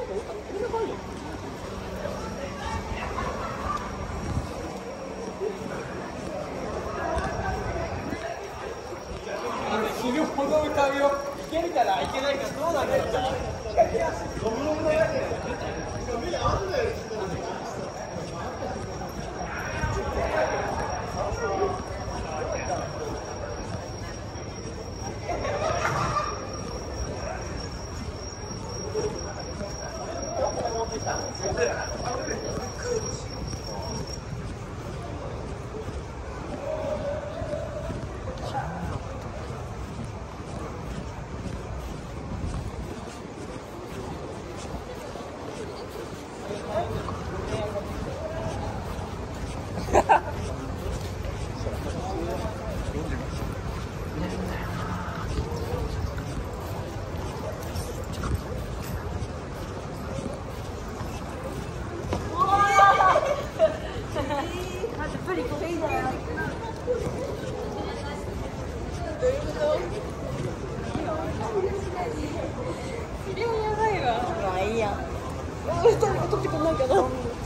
死ぬほど歌うよ。いけるかないけないかどうなんだよ。 量やばいわ。まあいいや。取ってくんないかな。